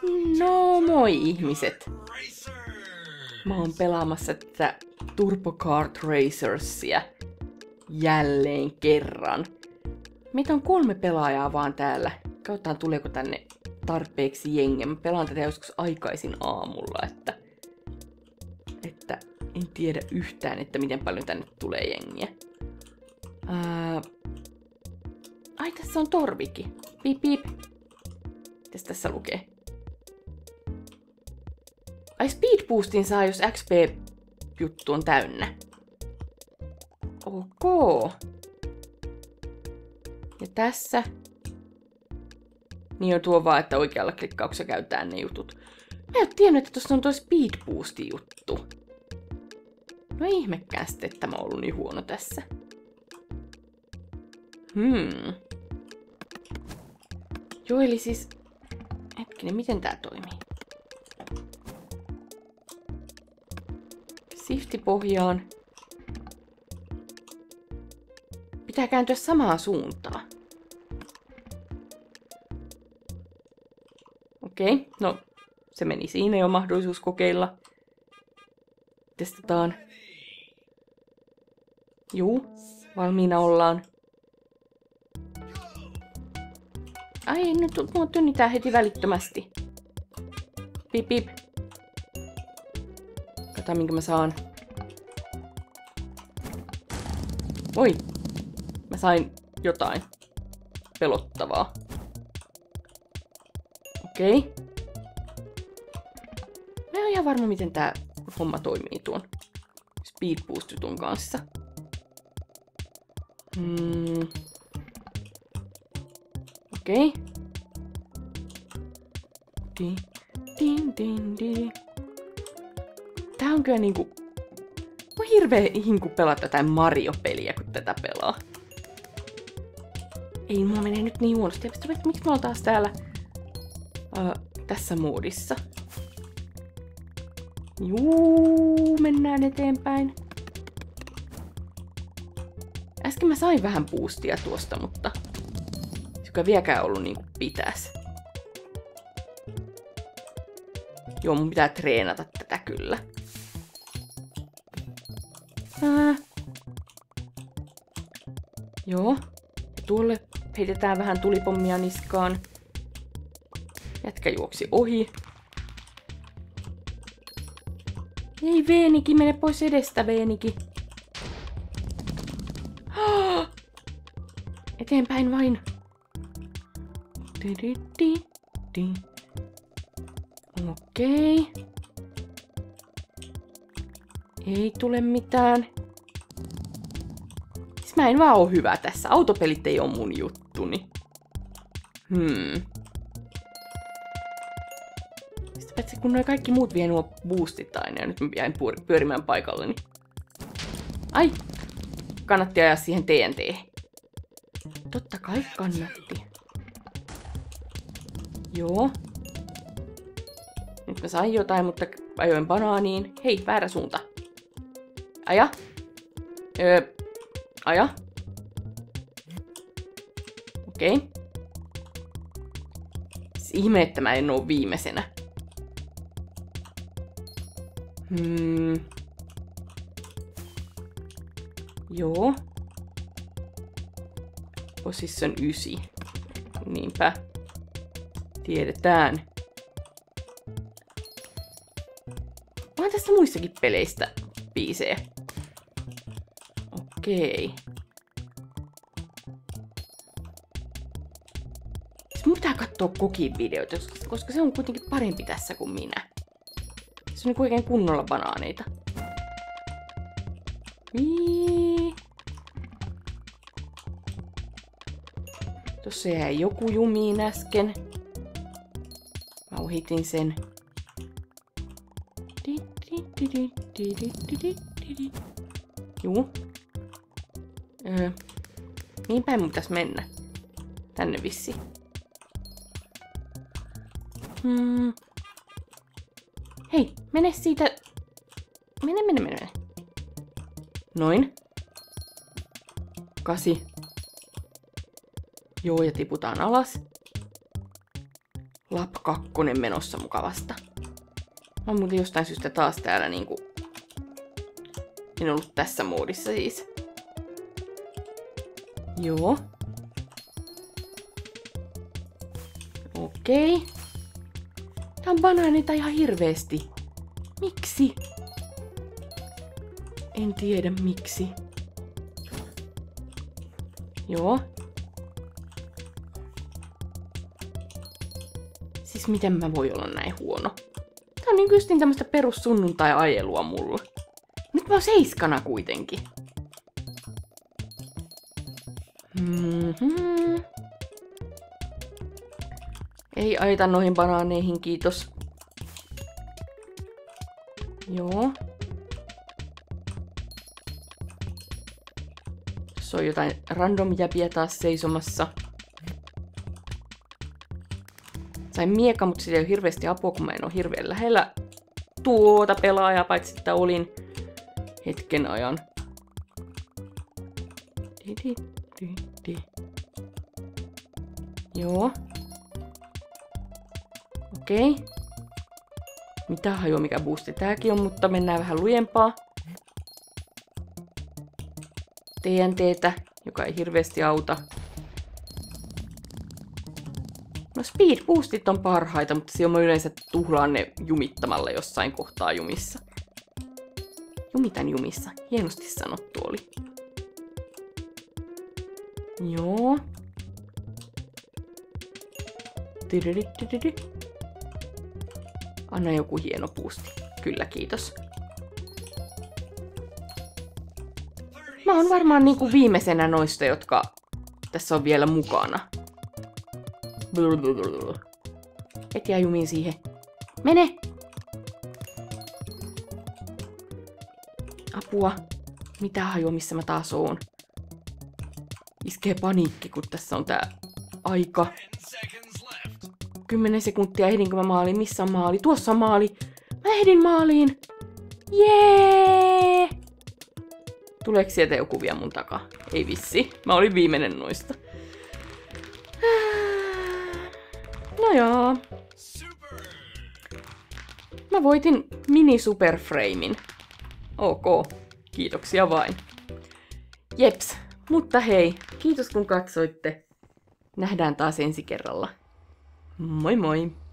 No moi ihmiset! Mä oon pelaamassa tätä Turbo Kart Racersia jälleen kerran. Meitä on 3 pelaajaa vaan täällä. Katsotaan tuleeko tänne tarpeeksi jengiä. Mä pelaan tätä joskus aikaisin aamulla, että en tiedä yhtään, että miten paljon tänne tulee jengiä. Ai, tässä on torvikin. Piip piip. Mitäs tässä lukee? Ai, speed boostin saa, jos XP-juttu on täynnä. Ok. Ja tässä. Niin on tuo vaan, että oikealla klikkauksella käytetään ne jutut. Mä en tiennyt, että tuossa on tuo speed boosti juttu. No ihmekään sitten, että mä oon ollut niin huono tässä. Joo, eli siis... Hetkinen, miten tää toimii? Shifti pohjaan. Pitää kääntyä samaan suuntaan. Okei, no se meni siinä jo mahdollisuus kokeilla. Testataan. Juu, valmiina ollaan. Ai, nyt mua tynnitään heti välittömästi. Pip pip. Katsotaan minkä mä saan. Oi! Mä sain jotain pelottavaa. Okei. Mä en ole ihan varma, miten tää homma toimii tuon speed boost-jutun kanssa. Okei. Tää on kyllä niinku... On hirveä hinku pelata jotain Mario-peliä, kun tätä pelaa. Ei, mulla menee nyt niin huonosti. Miksi mä oon taas täällä tässä moodissa? Juu, mennään eteenpäin. Äsken mä sain vähän boostia tuosta, mutta... Joka vieläkään ollut niin kuin pitäisi. Joo, mun pitää treenata tätä kyllä. Joo. Ja tuolle heitetään vähän tulipommia niskaan. Jätkä juoksi ohi. Ei, Veeniki, mene pois edestä, Veeniki. Eteenpäin vain. Okei. Ei tule mitään. Siis mä en vaan oo hyvä tässä. Autopelit ei oo mun juttuni. Sitä paitsi kun noi kaikki muut vie nuo boostit aina ja nyt mä jäin pyörimään paikallani. Ai! Kannatti ajaa siihen TNT. Totta kai kannatti. Joo. Nyt mä sain jotain, mutta ajoin banaaniin. Hei, väärä suunta. Aja. Aja. Okei. Ihme, että mä en oo viimeisenä. Joo. Position 9. Niinpä. Tiedetään. Onhan tästä muissakin peleistä biisejä. Okei. Siis mun pitää katsoa Kokin videoita, koska se on kuitenkin parempi tässä kuin minä. Se on oikein kunnolla banaaneita. Tossa jäi joku jumiin äsken. Mä ohitin sen. Juu. Niin päin mun pitäis mennä. Tänne vissi. Hei, mene siitä. Mene. Noin. 8. Joo, ja tiputaan alas. Lap 2 menossa mukavasta. Mä oon muuten jostain syystä taas täällä niinku... En ollut tässä moodissa siis. Joo. Okei. Tää on banaaneita ihan hirveesti. Miksi? En tiedä miksi. Joo. Siis miten mä voi olla näin huono? Tää on niinku justiin tämmöstä perus sunnuntai-ajelua mulla. Nyt mä oon 7 kuitenkin. Ei aita noihin banaaneihin, kiitos. Joo. Se on jotain random jäpiä taas seisomassa. Sain mieka, mutta siitä ei ole hirveästi apua, kun mä en ole hirveän lähellä tuota pelaajaa, paitsi että olin hetken ajan. Joo. Okei. Mitä hajua, mikä boosti tääkin on, mutta mennään vähän lujempaa. TNTtä, joka ei hirveästi auta. No speed boostit on parhaita, mutta silloin mä yleensä tuhlaan ne jumittamalla jossain kohtaa jumissa. Jumitan jumissa. Hienosti sanottu oli. Joo. Anna joku hieno boosti. Kyllä, kiitos. Mä oon varmaan niinku viimeisenä noista, jotka tässä on vielä mukana. Et jää jumiin siihen. Mene! Apua. Mitä hajua, missä mä taas oon? Iskee paniikki, kun tässä on tää aika. 10 sekuntia, ehdinkö mä maaliin? Missä on maali? Tuossa on maali! Mä ehdin maaliin! Jee! Tuleeko sieltä joku vielä mun takaa? Ei vissi. Mä olin viimeinen noista. No joo. Mä voitin mini-superframein. Ok. Kiitoksia vain. Jeps. Mutta hei. Kiitos kun katsoitte. Nähdään taas ensi kerralla. Moi moi!